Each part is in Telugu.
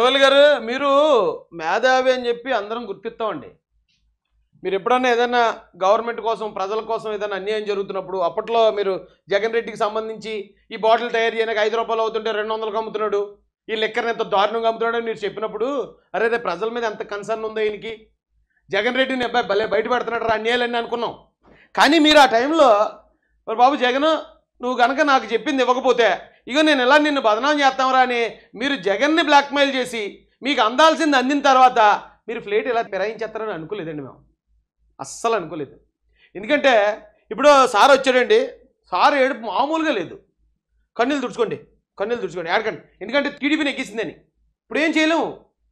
ఉండవల్లి గారు మీరు మేధావి అని చెప్పి అందరం గుర్తిస్తామండి. మీరు ఎప్పుడన్నా ఏదైనా గవర్నమెంట్ కోసం ప్రజల కోసం ఏదైనా అన్యాయం జరుగుతున్నప్పుడు అప్పట్లో మీరు జగన్ రెడ్డికి సంబంధించి ఈ బాటిల్ తయారు చేయడానికి 5 రూపాయలు అవుతుంటే 200కి అమ్ముతున్నాడు, ఈ లిక్కర్ని ఎంత దారుణంగా అమ్ముతున్నాడు అని మీరు చెప్పినప్పుడు అరే రే ప్రజల మీద ఎంత కన్సర్న్ ఉందో ఈయనకి, జగన్ రెడ్డిని అబ్బాయి భలే బయట పెడుతున్నాడు రా అన్యాయాలన్నీ అనుకున్నాం. కానీ మీరు ఆ టైంలో మరి బాబు జగన్ నువ్వు కనుక నాకు చెప్పింది ఇవ్వకపోతే ఇక నేను ఇలా నిన్ను బదనాం చేస్తామరా అని మీరు జగన్ని బ్లాక్మెయిల్ చేసి మీకు అందాల్సింది అందిన తర్వాత మీరు ఫ్లేట్ ఇలా ఫిరాయించేస్తారని అనుకోలేదండి. మేము అస్సలు అనుకోలేదు. ఎందుకంటే ఇప్పుడు సార్ వచ్చాడండి, సార్ ఏడుపు మామూలుగా లేదు. కన్నీళ్ళు తుడుచుకోండి ఏడకండి, ఎందుకంటే టీడీపీని ఎక్కిసిందని. ఇప్పుడు ఏం చేయలేము.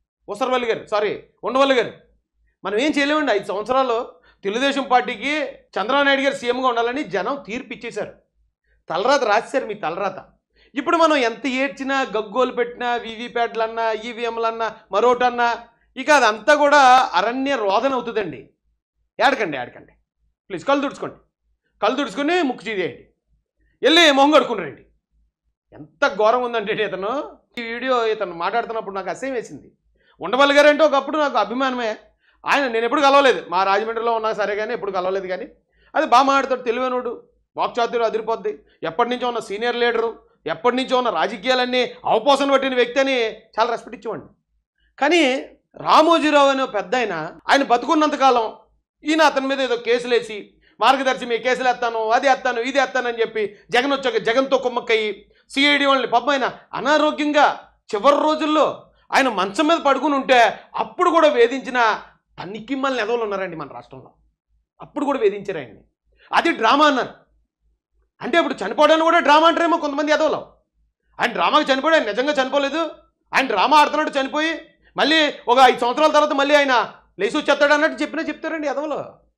ఉండవల్లి గారు మనం ఏం చేయలేమండి. 5 సంవత్సరాలు తెలుగుదేశం పార్టీకి చంద్రబాబు నాయుడు గారు సీఎంగా ఉండాలని జనం తీర్పు ఇచ్చేశారు, తలరాత రాసేశారు మీ తలరాత. ఇప్పుడు మనం ఎంత ఏడ్చినా గగ్గోలు పెట్టినా వీవీప్యాడ్లన్నా ఈవీఎంలన్నా మరోటన్నా ఇక అదంతా కూడా అరణ్య రోదన అవుతుందండి. ఏడకండి ప్లీజ్ కళ్ళు తుడుచుకొని ముక్కు చీదేయండి, వెళ్ళి మొహం కడుకుని. ఎంత ఘోరం ఉందంటే ఇతను ఈ వీడియో ఇతను మాట్లాడుతున్నప్పుడు నాకు అసహ్యం వేసింది. ఉండవల్లి గారు అంటే ఒకప్పుడు నాకు అభిమానమే. నేను ఎప్పుడు కలవలేదు, మా రాజమండ్రిలో ఉన్నా సరే కానీ ఎప్పుడు కలవలేదు. కానీ అది బాగా మాట్లాడతాడు, తెలివైనోడు, వాక్చాతుర్యం అదిరిపోద్ది, ఎప్పటి నుంచో ఉన్న సీనియర్ లీడరు, ఎప్పటి నుంచో ఉన్న రాజకీయాలన్నీ అవపోసన పట్టిన వ్యక్తి అని చాలా రెస్పెక్ట్ ఇచ్చేవాడిని. కానీ రామోజీరావు అనే పెద్ద ఆయన బతుకున్నంతకాలం ఈయన అతని మీద ఏదో కేసులు వేసి మార్గదర్శి మీ కేసులు ఎత్తాను, అది ఎత్తాను, ఇది ఎత్తానని చెప్పి జగన్ వచ్చాక జగన్తో కుమ్మక్కయ్యి సిఐడి వాళ్ళని పాపం ఆయన అనారోగ్యంగా చివరి రోజుల్లో ఆయన మంచం మీద పడుకుని ఉంటే అప్పుడు కూడా వేధించిన పనికిమ్మల్ని ఎదవలు ఉన్నారండి మన రాష్ట్రంలో. అప్పుడు కూడా వేధించారు ఆయన్ని. అది డ్రామా అన్నారు. అంటే ఇప్పుడు చనిపోవడానికి కూడా డ్రామా అంటారేమో కొంతమంది ఎదవలు. ఆయన డ్రామాకి చనిపోయాడు, ఆయన నిజంగా చనిపోలేదు. ఆయన డ్రామా ఆడుతున్నాడు చనిపోయి మళ్ళీ ఒక 5 సంవత్సరాల తర్వాత మళ్ళీ ఆయన లేచి వచ్చేస్తాడు అన్నట్టు చెప్తారండి ఎదవలు.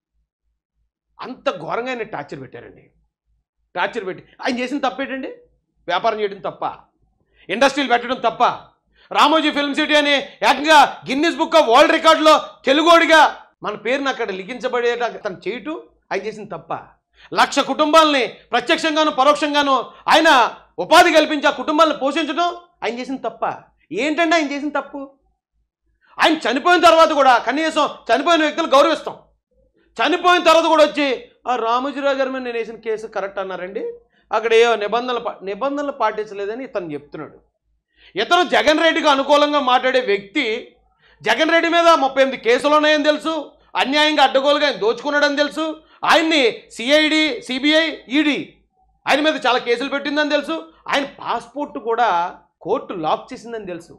అంత ఘోరంగా ఆయన టార్చర్ పెట్టారండి. టార్చర్ పెట్టి ఆయన చేసిన తప్పేటండి? వ్యాపారం చేయడం తప్ప, ఇండస్ట్రీలు పెట్టడం తప్ప, రామోజీ ఫిల్మ్ సిటీ అని ఏకంగా గిన్నిస్ బుక్ ఆఫ్ వరల్డ్ రికార్డులో తెలుగోడిగా మన పేరును అక్కడ లిఖించబడేట తను చేయటం ఆయన చేసిన తప్ప. 1,00,000 కుటుంబాలని ప్రత్యక్షంగాను పరోక్షంగాను ఆయన ఉపాధి కల్పించి ఆ కుటుంబాలను పోషించడం ఆయన చేసిన తప్ప. ఏంటంటే ఆయన చేసిన తప్పు? ఆయన చనిపోయిన తర్వాత కూడా కనీసం చనిపోయిన వ్యక్తులు గౌరవిస్తాం. చనిపోయిన తర్వాత కూడా వచ్చి ఆ రామోజీరావు గారి మీద నేను వేసిన కేసు కరెక్ట్ అన్నారండి, అక్కడ ఏ నిబంధనలు పాటించలేదని ఇతను చెప్తున్నాడు. ఇతను జగన్ రెడ్డికి అనుకూలంగా మాట్లాడే వ్యక్తి జగన్ రెడ్డి మీద 38 కేసులు ఉన్నాయని తెలుసు, అన్యాయంగా అడ్డగోలుగా ఆయన దోచుకున్నాడని తెలుసు, ఆయన్ని సిఐడి సిబిఐ ఈడీ ఆయన మీద చాలా కేసులు పెట్టిందని తెలుసు, ఆయన పాస్పోర్ట్ కూడా కోర్టు లాక్ చేసిందని తెలుసు.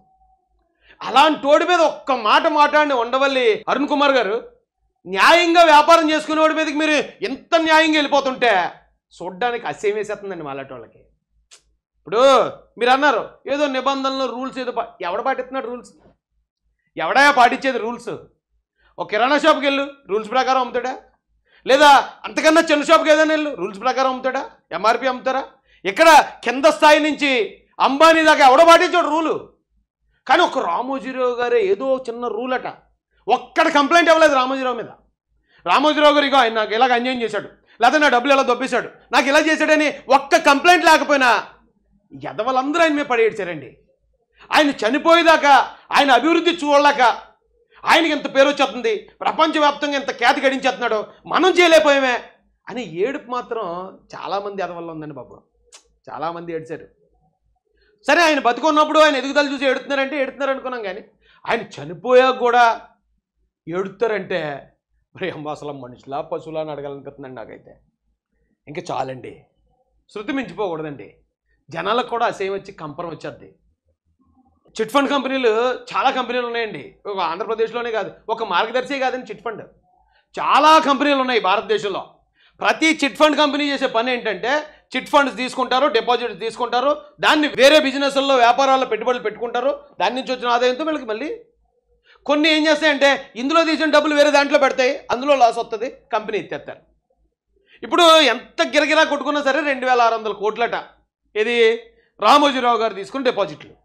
అలాంటి వాడి మీద ఒక్క మాట మాట్లాడిన ఉండవల్లి అరుణ్ కుమార్ గారు న్యాయంగా వ్యాపారం చేసుకునేవాడి మీదకి మీరు ఎంత న్యాయంగా వెళ్ళిపోతుంటే చూడ్డానికి అసహ్యం వేసేస్తుందండి మాలాంటి వాళ్ళకి. ఇప్పుడు మీరు అన్నారు ఏదో నిబంధనలు రూల్స్ ఏదో ఎవడ పాటిస్తున్నాడు రూల్స్? ఎవడా పాటించేది రూల్స్? ఒక కిరాణా షాప్కి వెళ్ళు రూల్స్ ప్రకారం అమ్ముతాడా? లేదా అంతకన్నా చిన్న షాప్కి ఏదైనా వెళ్ళు రూల్స్ ప్రకారం అమ్ముతాడా? ఎంఆర్పి అమ్ముతారా? ఇక్కడ కింద స్థాయి నుంచి అంబానీ దాకా ఎవడ పాటించాడు రూలు? కానీ ఒక రామోజీరావు గారే ఏదో చిన్న రూల్ అట, ఒక్కడ కంప్లైంట్ ఇవ్వలేదు రామోజీరావు మీద. రామోజీరావు గారు ఇగో ఆయన నాకు ఇలాగ అన్యాయం చేశాడు, లేదా నా డబ్బులు ఎలా దొబ్బేశాడు, నాకు ఇలా చేశాడని ఒక్క కంప్లైంట్ లేకపోయినా ఎదవలందరూ ఆయన మీద పడేడ్చారండి. ఆయన చనిపోయేదాకా ఆయన అభివృద్ధి చూడలేక ఆయనకి ఎంత పేరు వచ్చేస్తుంది, ప్రపంచవ్యాప్తంగా ఎంత ఖ్యాతి గడించేస్తున్నాడో మనం చేయలేకపోయామే అని ఏడుపు మాత్రం చాలామంది ఎదవల్ల ఉందండి బాబు. చాలామంది ఏడ్చారు. సరే ఆయన బతుకున్నప్పుడు ఆయన ఎదుగుదల చూసి ఏడుతున్నారు అనుకున్నాం. కానీ ఆయన చనిపోయాక కూడా ఏడుతారంటే మరి అసలు మనుషులా పశువులా అని అడగాలనిపిస్తుందండి నాకైతే. ఇంకా చాలండి, శృతి మించిపోకూడదండి. జనాలకు కూడా అసహ్యం వచ్చి కంపరం వచ్చేద్ది. చిట్ ఫండ్ కంపెనీలు చాలా కంపెనీలు ఉన్నాయండి. ఒక ఆంధ్రప్రదేశ్లోనే కాదు, ఒక మార్గదర్శి కాదండి చిట్ ఫండ్, చాలా కంపెనీలు ఉన్నాయి భారతదేశంలో. ప్రతి చిట్ ఫండ్ కంపెనీ చేసే పని ఏంటంటే చిట్ ఫండ్స్ తీసుకుంటారు, డిపాజిట్స్ తీసుకుంటారు, దాన్ని వేరే బిజినెస్ల్లో వ్యాపారాల్లో పెట్టుబడులు పెట్టుకుంటారు, దాని నుంచి వచ్చిన ఆదాయంతో వీళ్ళకి మళ్ళీ కొన్ని ఏం చేస్తాయంటే ఇందులో తీసిన డబ్బులు వేరే దాంట్లో పెడతాయి, అందులో లాస్ వస్తుంది, కంపెనీ ఎత్తేస్తారు. ఇప్పుడు ఎంత గిరగిరా కొట్టుకున్నా సరే 2,600 కోట్లట ఇది రామోజీరావు గారు తీసుకున్న డిపాజిట్లు.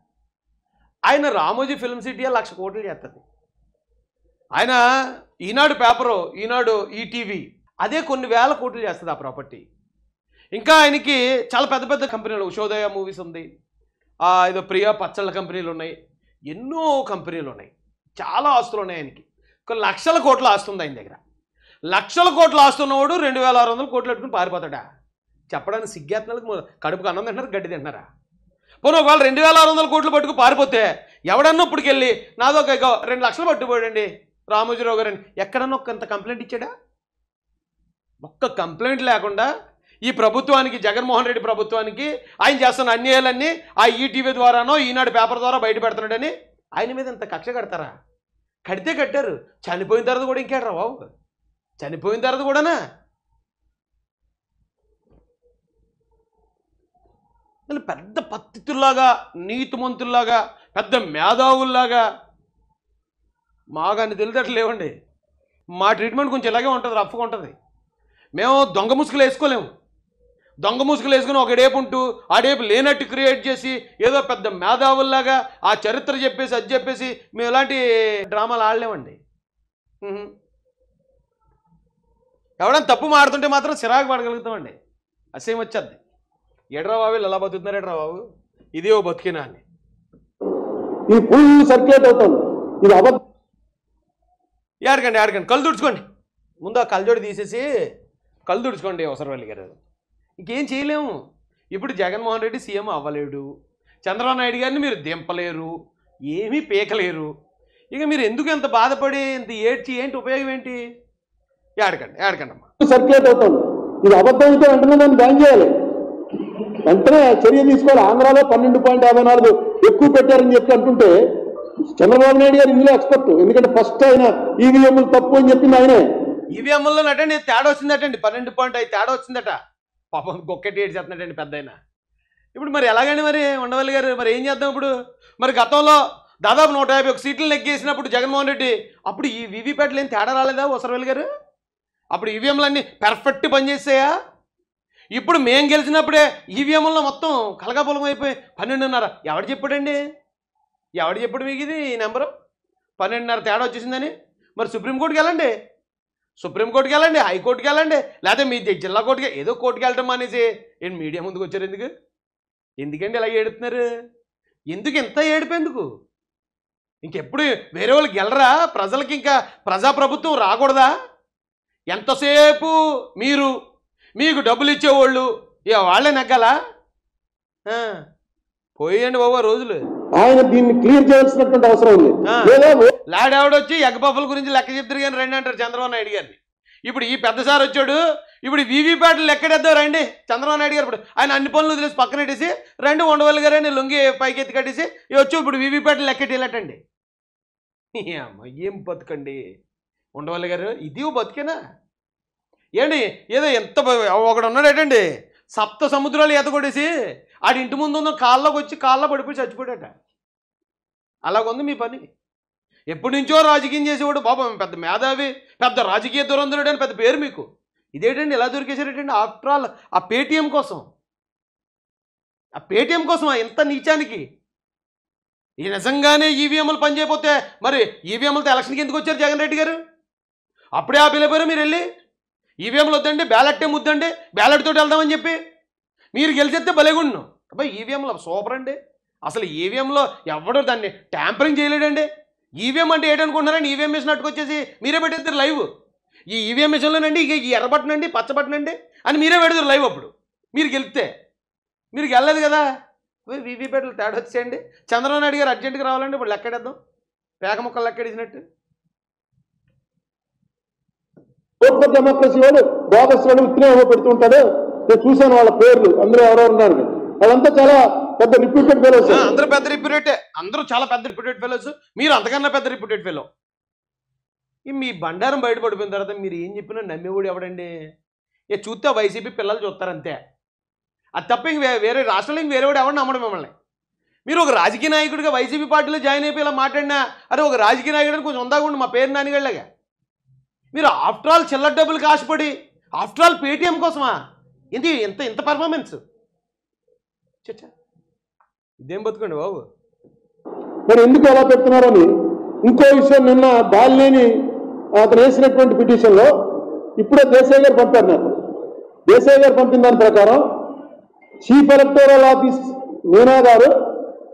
ఆయన రామోజీ ఫిల్మ్ సిటీ 1,00,000 కోట్లు చేస్తుంది. ఆయన ఈనాడు పేపరు, ఈనాడు ఈటీవీ అదే కొన్ని వేల కోట్లు చేస్తుంది ఆ ప్రాపర్టీ. ఇంకా ఆయనకి చాలా పెద్ద పెద్ద కంపెనీలు, ఉషోదయ మూవీస్ ఉంది, ఏదో ప్రియా పచ్చళ్ళ కంపెనీలు ఉన్నాయి, ఎన్నో కంపెనీలు ఉన్నాయి, చాలా ఆస్తులు ఉన్నాయి ఆయనకి. కొన్ని లక్షల కోట్ల ఆస్తి ఉంది ఆయన దగ్గర. లక్షల కోట్ల ఆస్తి ఉన్నవాడు 2600 కోట్లు పెట్టుకుని పారిపోతాడా? చెప్పడానికి సిగ్గేతనాలకు కడుపుకు అన్నం తింటున్నారు, గడ్డి తింటున్నారా? పోనీ ఒకవేళ 2600 కోట్లు పట్టుకు పారిపోతే ఎవడన్నా ఇప్పటికెళ్ళి నాదో 2 లక్షలు పట్టుకుపోయాడండి రామోజీరావు గారు అని ఎక్కడన్నా ఒకంత కంప్లైంట్ ఇచ్చాడా? ఒక్క కంప్లైంట్ లేకుండా ఈ ప్రభుత్వానికి, జగన్మోహన్ రెడ్డి ప్రభుత్వానికి ఆయన చేస్తున్న అన్యాయాలన్నీ ఆ ఈటీవీ ద్వారానో ఈనాడు పేపర్ ద్వారా బయట పెడుతున్నాడని ఆయన మీద ఇంత కక్ష కడతారా? కడితే కట్టారు, చనిపోయిన తర్వాత కూడా ఇంకేట్రా బాబు, చనిపోయిన తర్వాత కూడానా? పెద్ద పత్తితుల్లాగా, నీతిమంతుల్లాగా, పెద్ద మేధావుల్లాగా మాగాన్ని తెలియదట్లు లేవండి. మా ట్రీట్మెంట్ కొంచెం ఇలాగే ఉంటుంది, రఫ్గా ఉంటుంది. మేము దొంగ ముసుగులు వేసుకోలేము. దొంగ ముసుగులు వేసుకుని ఒక డేపు ఉంటూ ఆ డేపు లేనట్టు క్రియేట్ చేసి ఏదో పెద్ద మేధావుల్లాగా ఆ చరిత్ర చెప్పేసి అది చెప్పేసి మేము ఇలాంటి డ్రామాలు ఆడలేమండి. ఎవడన్నా తప్పు మాడుతుంటే మాత్రం చిరాకు పడగలుగుతామండి, అసేం వచ్చేది. ఎడ్రా బాబు ఎలా బతుకుతున్నారు, ఎడ్రా బాబు ఇదే ఓ బతికినా అని ఇది ఫుల్ సర్క్యులేట్ అవుతుంది. ఇది అబద్ధం. ఆడకండి కళ్ళు తుడుచుకోండి, ముందు ఆ కళ్ళజోడు తీసేసి కళ్ళు తుడుచుకోండి అవసరవల్లి గారు. ఇంకేం చేయలేము. ఇప్పుడు జగన్మోహన్ రెడ్డి సీఎం అవ్వలేడు, చంద్రబాబు నాయుడు గారిని మీరు దింపలేరు, ఏమీ పీకలేరు. ఇక మీరు ఎందుకు ఎంత బాధపడి ఇంత ఏడ్చి ఏంటి ఉపయోగం ఏంటి? ఆడకండి అమ్మా. సర్క్యులేట్ అవుతుంది. ఇది అబద్ధం అయితే వెంటనే దాన్ని బ్యాన్ చేయాలి, వెంటనే చర్య తీసుకోవాలి. ఆంధ్రాలో 12.54 ఎక్కువ పెట్టారని చెప్పి అంటుంటే చంద్రబాబు నాయుడు గారు ఇందులో ఎక్స్పర్ట్. ఎందుకంటే ఫస్ట్ ఆయన ఈవీఎంలు తప్పు అని చెప్పింది ఆయనే. ఈవీఎంలో నటండి తేడా వచ్చిందటండి, 12.5 తేడా వచ్చిందట. పాపం గొక్కటి ఏడు చేస్తున్నాడండి పెద్ద ఆయన. ఇప్పుడు మరి ఎలాగండి మరి ఉండవల్లి గారు, మరి ఏం చేద్దాం ఇప్పుడు? మరి గతంలో దాదాపు 151 సీట్లు నెగ్గేసినప్పుడు జగన్మోహన్ రెడ్డి, అప్పుడు ఈ వీవీప్యాట్లు ఏం తేడా రాలేదా వసరవల్లి గారు? అప్పుడు ఈవీఎంలన్నీ పర్ఫెక్ట్ పనిచేసాయా? ఇప్పుడు మేం గెలిచినప్పుడే ఈవీఎంలో మొత్తం కలగాపులం అయిపోయి 12.5. ఎవడు చెప్పాడండి? ఎవడు చెప్పాడు మీకు ఇది ఈ నెంబరు 12.5 తేడా వచ్చేసిందని? మరి సుప్రీంకోర్టుకి వెళ్ళండి, హైకోర్టుకి వెళ్ళండి, లేకపోతే మీ జిల్లా కోర్టుకి, ఏదో కోర్టుకి వెళ్ళటం అనేసి ఏంటి మీడియా ముందుకు వచ్చారు? ఎందుకండి ఇలా ఏడుతున్నారు? ఎందుకు ఇంత ఏడిపోయేందుకు? ఇంకెప్పుడు వేరే వాళ్ళు గెలరా? ప్రజలకి ఇంకా ప్రజాప్రభుత్వం రాకూడదా? ఎంతసేపు మీకు డబ్బులు ఇచ్చేవాళ్ళు వాళ్ళే నెగ్గాలా? పోయండి బాబా రోజులు. ఆయన దీన్ని క్లియర్ చేయాల్సినటువంటి అవసరం ఉంది. లాడ్ ఎవడొచ్చి ఎగ్గపప్పుల గురించి లెక్క చెప్తారు కానీ రండి అంటారు చంద్రబాబు నాయుడు గారిని. ఇప్పుడు ఈ పెద్ద సార్ వచ్చాడు, ఇప్పుడు వీవీప్యాట్లు లెక్కడేద్దాం రండి చంద్రబాబు నాయుడు గారు. ఇప్పుడు ఆయన అన్ని పనులు వదిలేసి పక్కన పెట్టేసి రెండు ఉండవల్లి గారని లొంగి పైకి ఎత్తి కట్టేసి వచ్చి ఇప్పుడు వీవీప్యాట్లు లెక్కటేలటండి. అమ్మ ఏం బతుకండి ఉండవల్లి గారు, ఇది బతికేనా ఏంటి? ఏదో ఎంత ఒకడు ఉన్నాడేటండి, 7 సముద్రాలు ఈత కొట్టేసి ఆడి ఇంటి ముందు ఉన్న కాళ్ళలోకి వచ్చి కాళ్ళ పడిపోయి చచ్చిపోయాడట. అలాగుంది మీ పని. ఎప్పటి నుంచో రాజకీయం చేసేవాడు బాబా, పెద్ద మేధావి, పెద్ద రాజకీయ దురంధరుడు అని పెద్ద పేరు మీకు. ఇదేంటండి ఇలా దొరికేసారేటండి? ఆఫ్టర్ ఆల్ ఆ పేటీఎం కోసం ఎంత నీచానికి? ఈ నిజంగానే ఈవీఎంలు పనిచేయకపోతే మరి ఈవీఎంలతో ఎలక్షన్కి ఎందుకు వచ్చారు జగన్ రెడ్డి గారు? అప్పుడే ఆపిలేపోయారు మీరు వెళ్ళి. ఈవీఎంలు వద్దండి, బ్యాలెట్టే ముద్దండి, బ్యాలెట్ తోటి వెళ్దామని చెప్పి మీరు గెలిచేస్తే భలేగుండు. అబ్బాయి ఈవీఎంలో సూపర్ అండి. అసలు ఈవీఎంలో ఎవడో దాన్ని ట్యాంపరింగ్ చేయలేడండి. ఈవీఎం అంటే ఏంటనుకుంటున్నారండి? ఈవీఎం మిషన్ అట్టుకొచ్చేసి మీరే పెట్టేస్తారు లైవ్. ఈ ఈవీఎం మిషన్లోనండి ఇక ఈ ఎర్ర బటన్ అండి, పచ్చ బటన్ అండి అని మీరే పెడతారు లైవ్. అప్పుడు మీరు గెలిస్తే, మీరు గెలలేదు కదా, వీవీప్యాట్లు తేడా వచ్చేయండి. చంద్రబాబు నాయుడు గారు అర్జెంటుగా రావాలండి. ఇప్పుడు లెక్కడేద్దాం, పేక ముక్కలు లెక్కడేసినట్టు. ఓట్ల డెమోక్రసీ వాడు బోగస్ వాడు విత్తనం పెడుతుంటాడు. నేను చూశాను వాళ్ళ పేర్లు, అందరూ ఎవరెవరు ఉన్నారు. అదంతా చాలా పెద్ద రిప్యూటెడ్ ఫెలోస్. అందరూ పెద్ద రిప్యూటెడ్, అందరూ చాలా పెద్ద రిప్యూటెడ్ ఫెలోస్. మీరు అంతకన్నా పెద్ద రిప్యూటెడ్ ఫెలో. మీ బండారం బయటపడిపోయిన తర్వాత మీరు ఏం చెప్పినా నమ్మేవాడు ఎవడండి? చూస్తే వైసీపీ పిల్లలు చూస్తారంతే. అది తప్ప ఇంక వేరే రాష్ట్రంలో ఇంక వేరేవాడు ఎవరు నమ్మడం మిమ్మల్ని. మీరు ఒక రాజకీయ నాయకుడిగా వైసీపీ పార్టీలో జాయిన్ అయిపోయి ఇలా మాట్లాడినా, అరే ఒక రాజకీయ నాయకుడిని కొంచెం ఉందాకుండా మా పేరు నానిగళ్ళగా. మీరు ఆఫ్టర్ ఆల్ చిల్లర డబ్బులు కాసుపడి, ఆఫ్టర్ ఆల్ పేటీఎం కోసమా? ఏంటి ఇంత పర్ఫార్మెన్స్? చచ్చా, ఇదేం బతుకండి బాబు. మరి ఎందుకు ఎలా పెడుతున్నారని ఇంకో విషయం, నిన్న బాలినేని అతను వేసినటువంటి పిటిషన్లో ఇప్పుడే దేశాయ్ గారు పంపారు నాకు. దేశాయ్ గారు పంపిన దాని ప్రకారం చీఫ్ ఎలక్టోరల్ ఆఫీస్ మీనా గారు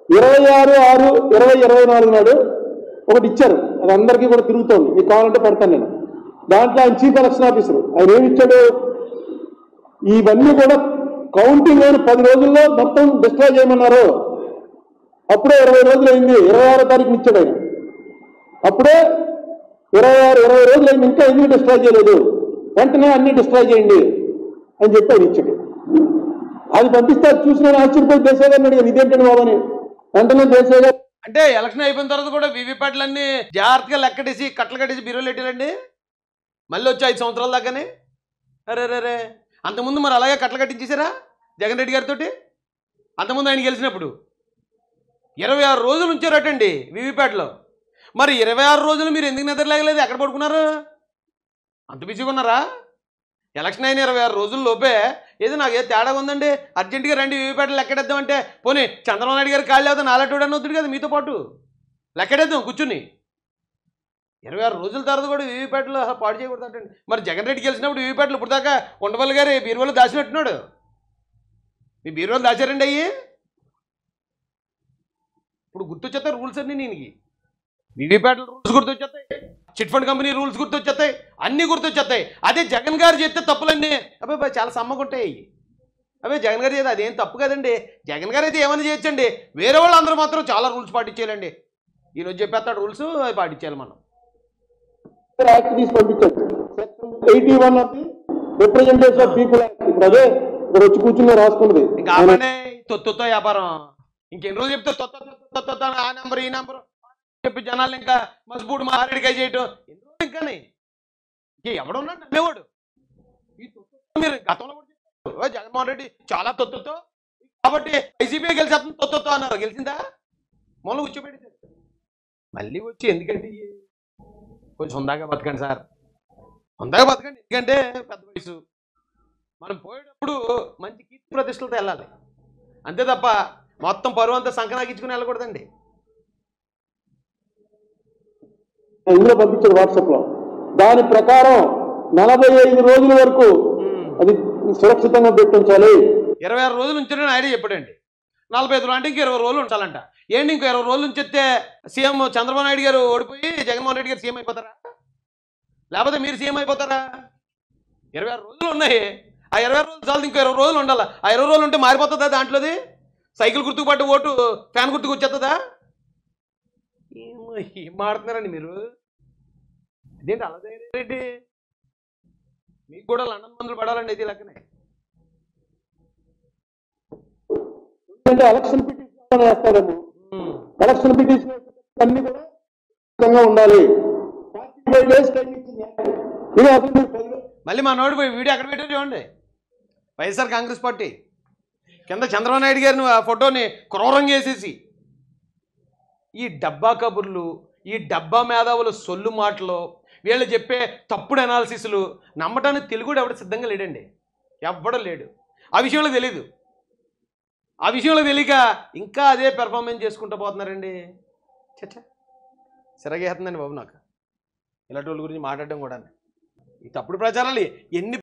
26/6/2024 నాడు ఒకటి ఇచ్చారు. అది అందరికీ కూడా తిరుగుతోంది. మీకు కావాలంటే పెడతాను నేను. దాంట్లో ఆయన చీఫ్ ఎలక్షన్ ఆఫీసర్ ఆయన ఏమి ఇచ్చాడు, ఇవన్నీ కూడా కౌంటింగ్ అయిన 10 రోజుల్లో మొత్తం డిస్ట్రాయ్ చేయమన్నారు. అప్పుడే 20 రోజులు అయింది. 26వ తారీఖున ఇచ్చాడు ఆయన. అప్పుడే 20 రోజులు అయింది, ఇంకా ఎందుకు డిస్ట్రాయ్ చేయలేదు, వెంటనే అన్ని డిస్ట్రాయ్ చేయండి అని చెప్పి ఆయన ఇచ్చాడు. అది పంపిస్తే అది చూసి నేను ఆశ్చర్యపోయి దేశాయ్ గారిని అడిగాను, ఇదేంటండి బాబు అని. వెంటనే దేశాయ్ గారు అంటే ఎలక్షన్ అయిపోయిన తర్వాత కూడా వీవీప్యాట్లన్నీ జాగ్రత్తగా లెక్కటేసి కట్టలు కట్టేసి బీరోలు పెట్టారండి. మళ్ళీ వచ్చి 5 సంవత్సరాల దాకానే. అరే అంతకుముందు మరి అలాగే కట్టలు కట్టించేసారా జగన్ రెడ్డి గారితో? అంతకుముందు ఆయన గెలిచినప్పుడు 26 రోజులు ఉంచారటండి వీవీప్యాట్లో. మరి 26 రోజులు మీరు ఎందుకు నిద్రలేగలేదు? ఎక్కడ పడుకున్నారు? అంత బిజీగా ఉన్నారా? ఎలక్షన్ అయిన 26 రోజుల లోపే ఏదో నాకు ఏదో తేడా ఉందండి, అర్జెంటుగా రండి వీవీప్యాట్లు లెక్కెడేద్దామంటే, పోనీ చంద్రబాబు నాయుడు గారు కాళ్ళు అవుతా నాలెట్టోడు అని వద్దుడు కదా మీతో పాటు లెక్కెడేద్దాం కూర్చుని. 26 రోజుల తర్వాత కూడా వీవీప్యాట్లు పాడు చేయకూడదండి. మరి జగన్ రెడ్డి గెలిచినప్పుడు వీవీప్యాట్లు ఇప్పుడు దాకా ఉండవల్లి గారు బీరువాలో దాచినట్టున్నాడు. మీ బీరువాలు దాచారండి అయ్యి. ఇప్పుడు గుర్తొచ్చేస్తాయి రూల్స్ అన్నీ దీనికి. వీవీప్యాట్ల రూల్స్ గుర్తొచ్చేస్తాయి, చిట్ ఫండ్ కంపెనీ రూల్స్ గుర్తొచ్చేస్తాయి, అన్నీ గుర్తొచ్చేస్తాయి. అదే జగన్ గారు చేస్తే తప్పులన్నీ అబ్బాయి చాలా సమ్మగుంటాయి. అదే జగన్ గారు చేస్తే అదేం తప్పు కదండి. జగన్ గారు అయితే ఏమైనా చేయొచ్చండి. వేరే వాళ్ళు అందరూ మాత్రం చాలా రూల్స్ పాటించేయాలండి. ఈరోజు చెప్పేస్తాడు రూల్స్, అవి పాటించాలి మనం. యాక్ట్ తీసి పంపించారు. Section 81 of the representatives of people act. ఇప్పుడు అదే ఇక్కడ వచ్చి కూర్చుని రాసుకున్నది. ఇంకా ఆపనే తొత్తుతో వ్యాపారం. ఇంకెన్ని రోజులు చెప్తే తొత్త ఆ నెంబర్ ఈ నెంబర్ చెప్పి జనాలు ఇంకా మసిపూడి మారేడికాయ చేయటం ఎన్ని రోజులు ఇంకానే. ఎవడున్నాడు నమ్మేవాడు? ఈ తొత్తుతో మీరు గతంలో కూడా చెప్పారు జగన్మోహన్ రెడ్డి చాలా తొత్తుతో కాబట్టి వైసీపీ గెలిచేస్తుంది తొత్తుతో అన్నారు. గెలిచిందా? మొన్న కూర్చోబెట్టి మళ్ళీ వచ్చి ఎందుకంటే కొంచెం హుందాగా బతకండి సార్, హుందాగా బతకండి. ఎందుకంటే పెద్ద వయసు, మనం పోయేటప్పుడు మంచి కీర్తి ప్రతిష్టలతో వెళ్ళాలి. అంతే తప్ప మొత్తం పరువు అంతా సంకనాకించుకుని వెళ్ళకూడదండి. ఇందులో పంపించారు వాట్సాప్ లో. దాని ప్రకారం 45 రోజుల వరకు అది సురక్షితంగా పెట్టించాలి. 26 రోజులు ఉంచారని ఆయన చెప్పాడండి. 45 రోజులు అంటే ఇంక 20 రోజులు ఉంచాలంట. ఏంటి ఇంకో 20 రోజులు ఉంచితే సీఎం చంద్రబాబు నాయుడు గారు ఓడిపోయి జగన్మోహన్ రెడ్డి గారు సీఎం అయిపోతారా? లేకపోతే మీరు సీఎం అయిపోతారా? 26 రోజులు ఉన్నాయి. ఆ 26 రోజులు చాలు, ఇంకో 20 రోజులు ఉండాలి. ఆ 20 రోజులు ఉంటే మారిపోతుందా దాంట్లోది? సైకిల్ గుర్తుకు పట్టు ఓటు ఫ్యాన్ గుర్తుకు వచ్చేస్తుందా? ఏం మాడుతున్నారండి మీరు? ఇదేంటి అలా రెడ్డి? మీకు కూడా లండన్ మందులు పడాలండి ఇది లెక్కనే. ఎలక్షన్ పిటిషన్ వేస్తారేమో. ఎలక్షన్ పిటిషన్ అన్ని కూడా ఉండాలి. మళ్ళీ మా నోటి పోయి వీడియో ఎక్కడ పెట్టారు చూడండి. వైఎస్ఆర్ కాంగ్రెస్ పార్టీ కింద చంద్రబాబు నాయుడు గారిని ఆ ఫోటోని క్రూరంగా వేసేసి ఈ డబ్బా కబుర్లు, ఈ డబ్బా మేధావులు సొల్లు మాటలు, వీళ్ళు చెప్పే తప్పుడు అనాలిసిస్లు నమ్మటానికి తెలుగుడు ఎవడ సిద్ధంగా లేడండి. ఎవ్వడం లేడు. ఆ విషయంలో తెలీదు. ఆ విషయంలో తెలియక ఇంకా అదే పెర్ఫార్మెన్స్ చేసుకుంటూ పోతున్నారండి. చచ్చా సిరగేస్తుందండి బాబు నాకు ఇలాంటి వాళ్ళ గురించి మాట్లాడడం కూడా. ఈ తప్పుడు ప్రచారాలు ఎన్ని